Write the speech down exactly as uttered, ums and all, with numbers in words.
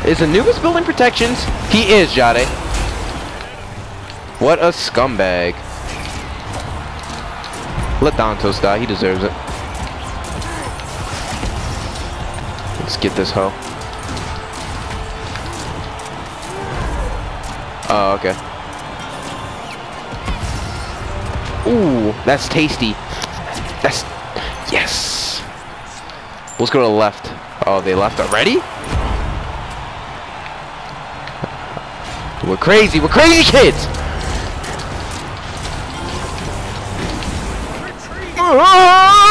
Is Anubis building protections? He is, Jade. What a scumbag. Let Dantos die. He deserves it. Let's get this hoe. Oh, okay. Ooh, that's tasty. That's... Yes. Let's go to the left. Oh, they left already? We're crazy. We're crazy kids! Oh!